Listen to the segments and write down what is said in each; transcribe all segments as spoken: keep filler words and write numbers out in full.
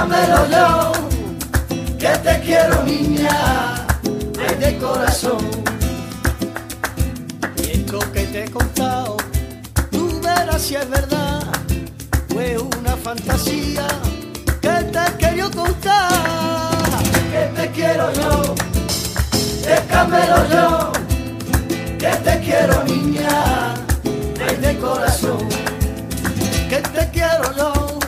déjamelo yo, que te quiero niña, ay de corazón. Y esto que te he contado, tú verás si es verdad, fue una fantasía que te quería contar. Que te quiero yo, déjamelo yo, que te quiero niña, ay de corazón. Que te quiero yo.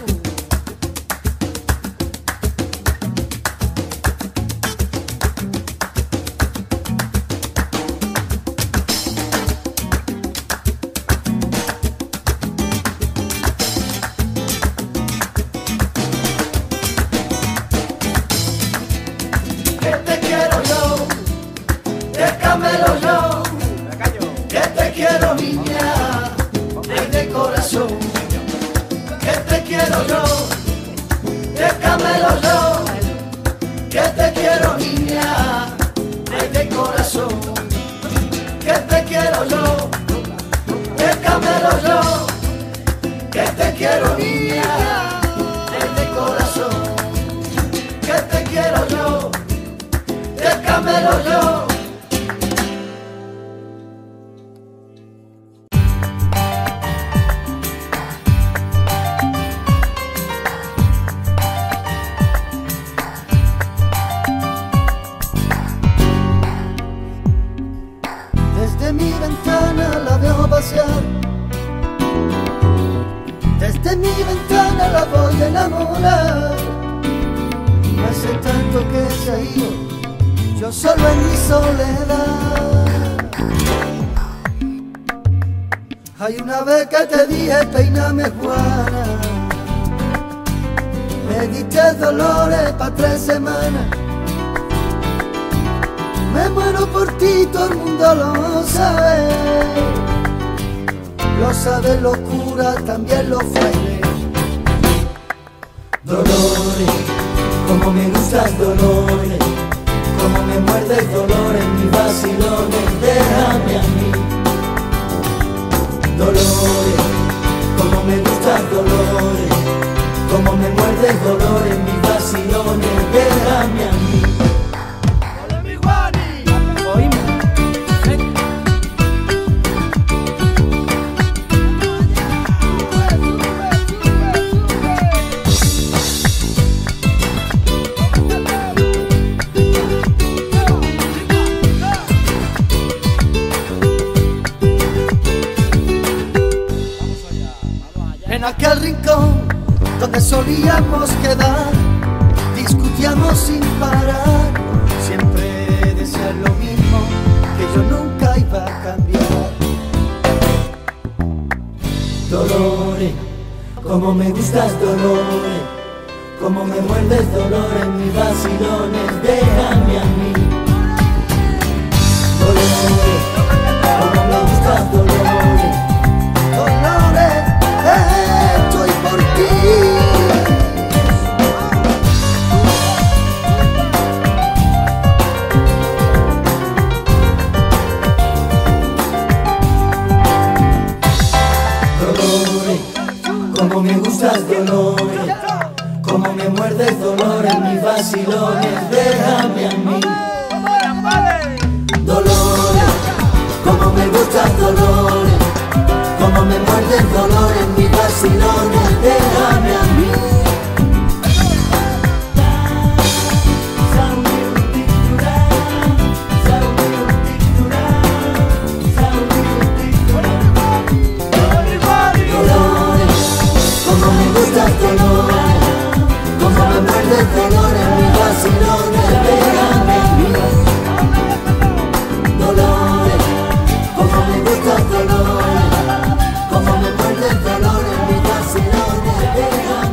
Que te quiero yo, déjamelo yo, que te quiero niña, ay de corazón. Que te quiero yo, déjamelo yo, que te quiero niña, ay de corazón. Que te quiero yo, déjamelo yo, que te quiero niña, ay de corazón. Que te quiero yo, déjamelo yo. Desde mi ventana la veo pasear, desde mi ventana la voy a enamorar. Hace tanto que se ha ido, yo solo en mi soledad. Hay una vez que te dije peíname Juana, me diste dolores pa' tres semanas. Me muero por ti, todo el mundo lo sabe. Lo sabe los curas, también los frailes. Dolores, como me gustas Dolores, como me muerdes Dolores, mis vacilones, déjame a mí. Dolores, como me gustas Dolores, como me muerdes Dolores, mis vacilones, déjame a mí. En aquel rincón donde solíamos quedar, discutíamos sin parar. Siempre decías lo mismo, que yo nunca iba a cambiar. Dolores, como me gustas Dolores, como me muerdes Dolores, mis vacilones, déjame a mí. Dolores, como me gustas Dolores, Dolores, estoy por ti. Dolores, como me gustas Dolores, como me muerdes Dolores, mis vacilones, déjame a mí. Dolores, como me gustas Dolores, como me muerdes Dolores, mis vacilones, déjame a mí. Dolores, como me muerdes Dolores, mis vacilones, déjame.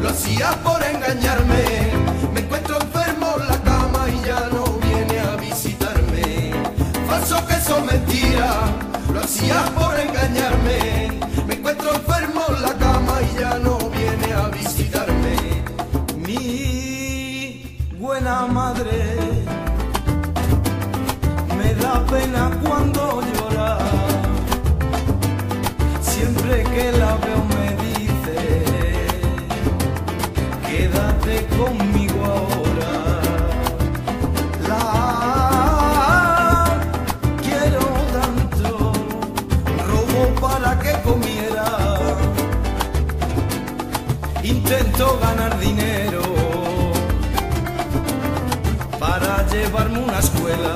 hacías por engañarme. Me encuentro enfermo en la cama y ya no viene a visitarme. Falso que son mentiras, lo hacías por engañarme. Me encuentro enfermo en la cama y ya no viene a visitarme. Mi buena madre me da pena cuando llora. Siempre que la veo me dice, quédate conmigo ahora. La quiero tanto, robo para que comiera. Intento ganar dinero para llevarme una escuela.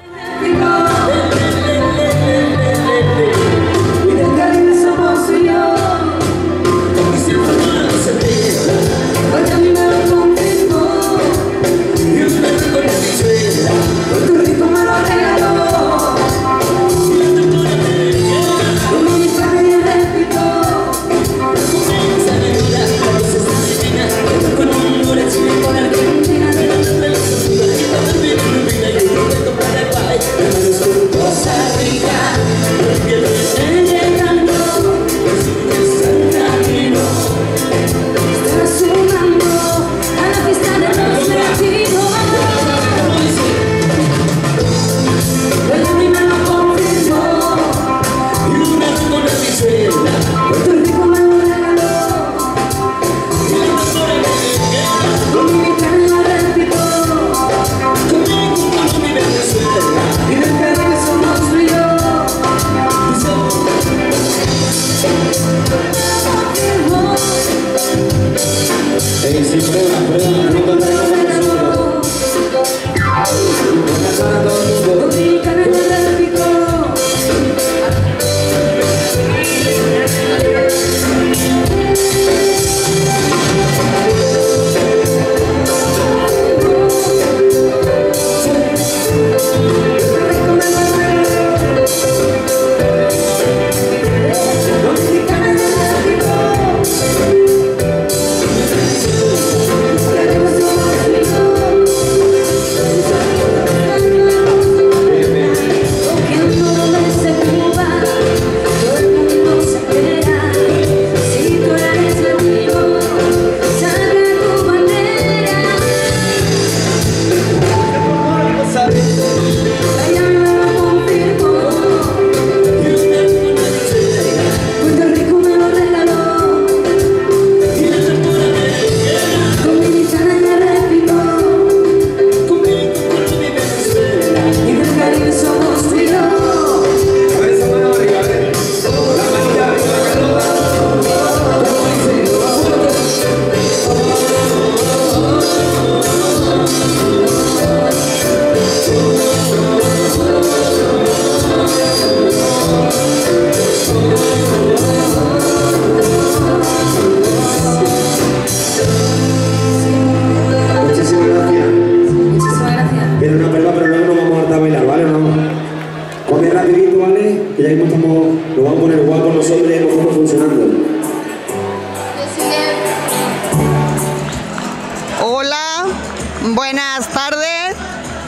Hola, buenas tardes.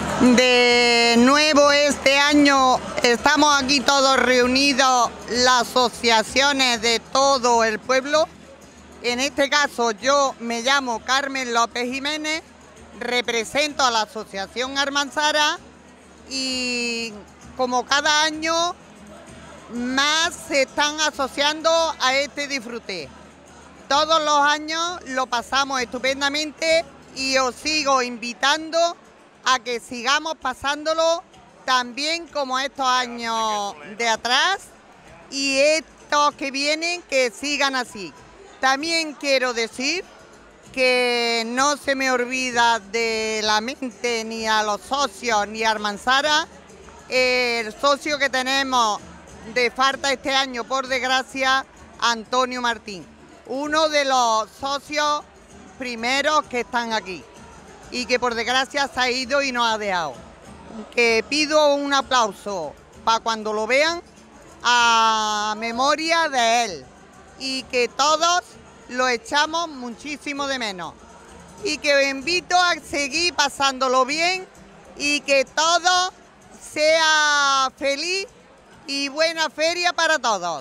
De nuevo este año estamos aquí todos reunidos, las asociaciones de todo el pueblo. En este caso yo me llamo Carmen López Jiménez, represento a la Asociación Almanzara y como cada año más se están asociando a este disfrute. Todos los años lo pasamos estupendamente y os sigo invitando a que sigamos pasándolo también como estos años de atrás y estos que vienen que sigan así. También quiero decir que no se me olvida de la mente ni a los socios ni a Almanzara, el socio que tenemos de falta este año, por desgracia, Antonio Martín, uno de los socios primeros que están aquí y que por desgracia se ha ido y nos ha dejado. Que pido un aplauso para cuando lo vean a memoria de él y que todos lo echamos muchísimo de menos. Y que os invito a seguir pasándolo bien y que todo sea feliz y buena feria para todos.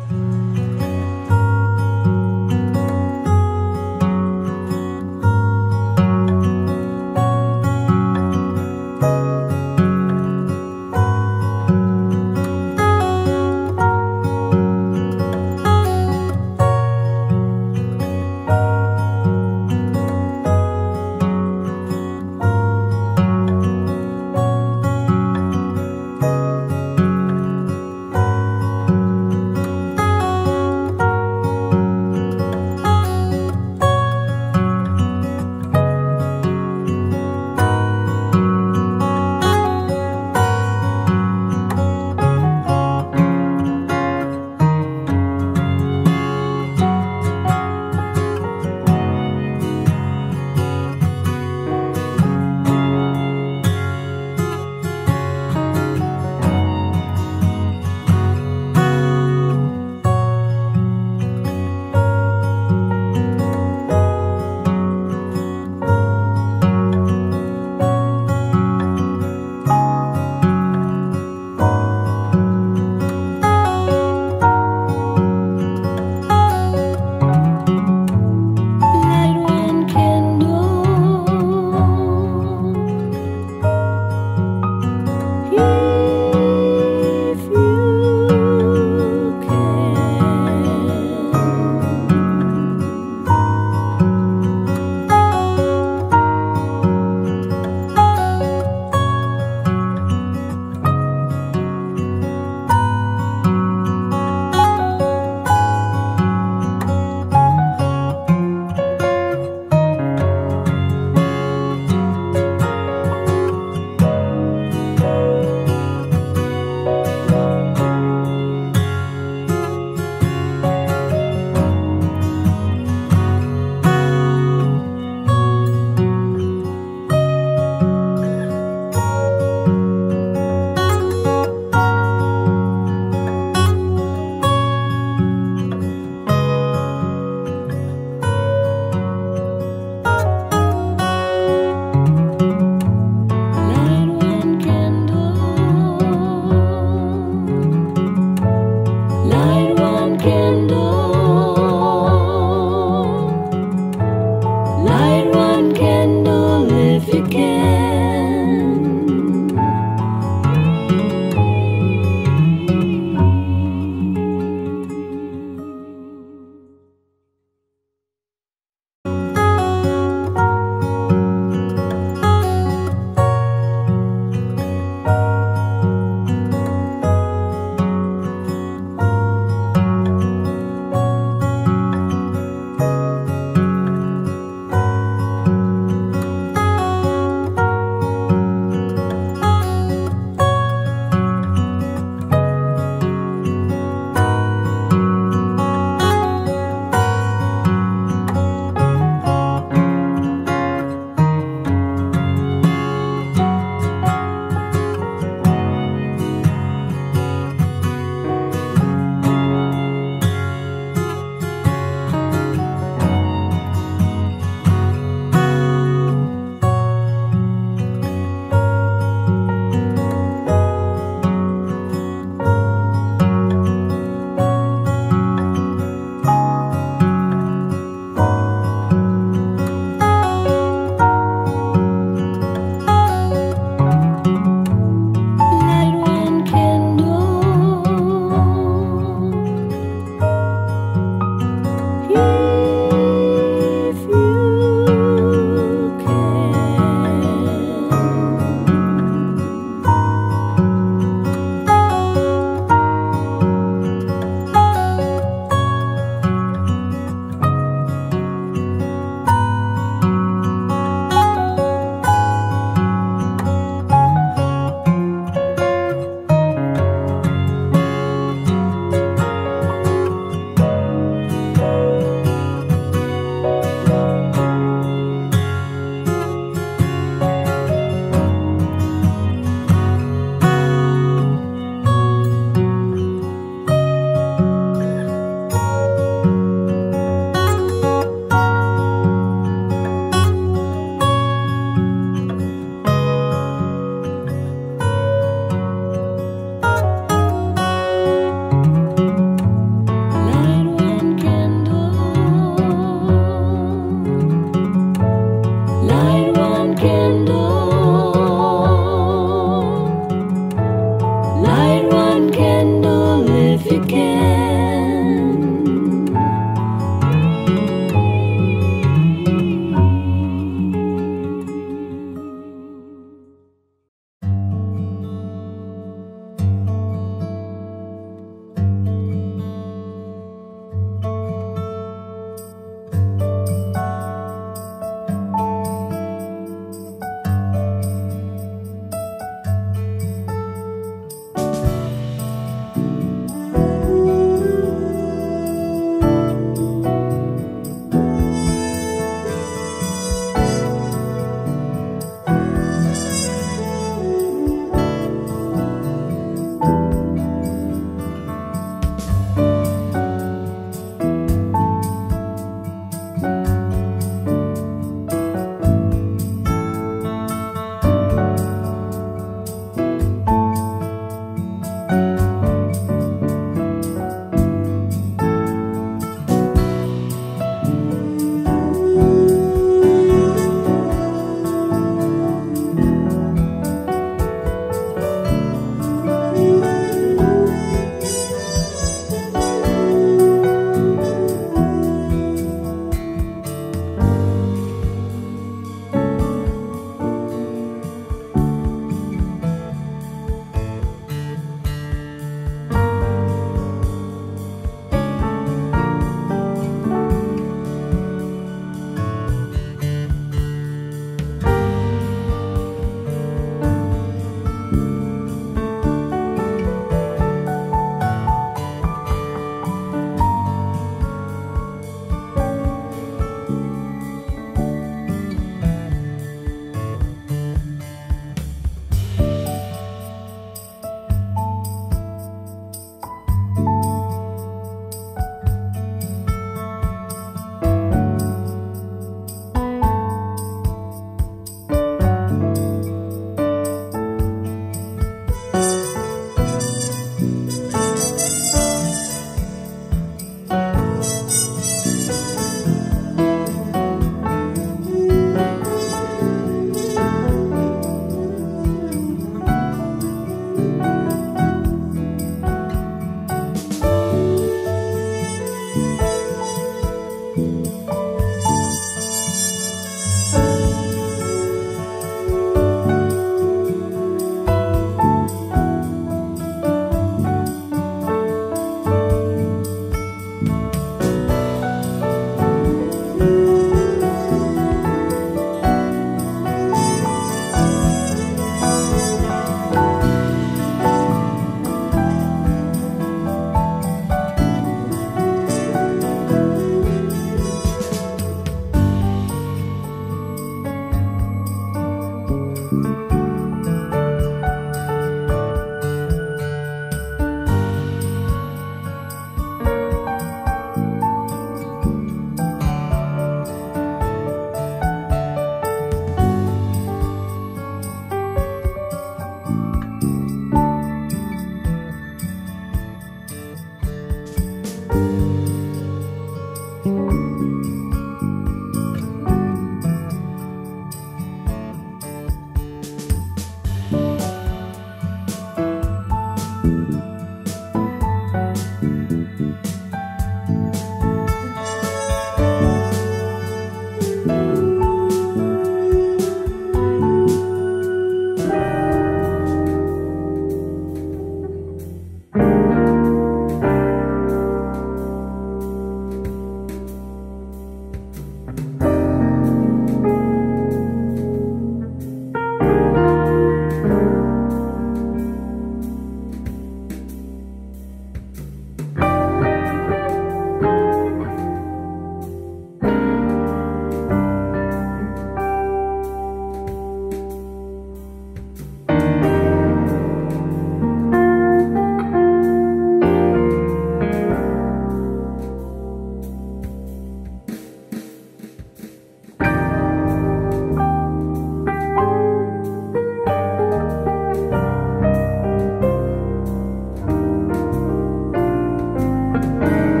Thank you.